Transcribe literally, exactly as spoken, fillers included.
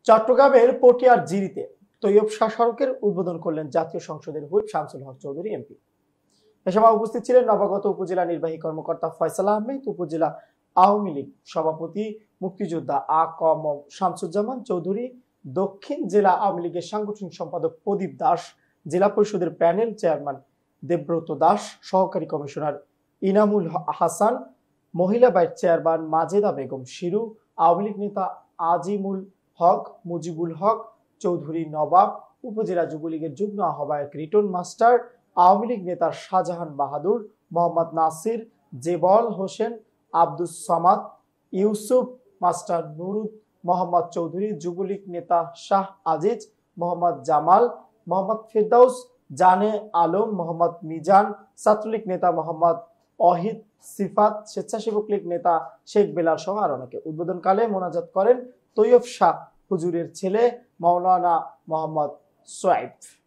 চট্টগ্রামের পটিয়ার জিরিতে তৈয়ব শাহ সড়কের উদ্বোধন করলেন জাতীয় সংসদের হুইপ শামসুল হক চৌধুরী এমপি। এ সময় উপস্থিত ছিলেন নবাগত উপজেলা নির্বাহী কর্মকর্তা ফয়সাল আহমেদ, উপজেলা আওয়ামী লীগ সভাপতি মুক্তিযোদ্ধা আ ক ম শামসুজ্জামান চৌধুরী, দক্ষিণ জেলা আওয়ামী লীগের সাংগঠনিক সম্পাদক প্রদীপ দাস, জেলা পরিষদের প্যানেল চেয়ারম্যান দেবব্রত দাস, সহকারী কমিশনার ইনামুল হাসান, মহিলা ভাইস চেয়ারম্যান মাজেদা বেগম শিরু, আওয়ামী লীগ নেতা আজিমুল হক, মুজিবুল হক চৌধুরী নবাব, উপজেলা যুবলীগের যুগ্ম আহ্বায়ক রিটন মাস্টার, আওয়ামী লীগ নেতা শাহজাহান বাহাদুর, মোহাম্মদ নাসির, জেবল হোসেন, আব্দুস সামাদ, ইউসুফ মাস্টার নুরুদ, মোহাম্মদ চৌধুরী, যুবলীগ নেতা শাহ আজিজ, মোহাম্মদ জামাল, মোহাম্মদ ফেরদাউস, জানে আলম, মোহাম্মদ মিজান, ছাত্রলীগ নেতা মোহাম্মদ অহিদ সিফাত, স্বেচ্ছাসেবক লীগ নেতা শেখ বেলাল সহ আর অনেকে। উদ্বোধনকালে মোনাজাত করেন তৈয়ব শাহ হুজুরের ছেলে মাওলানা মোহাম্মদ সোয়াইব।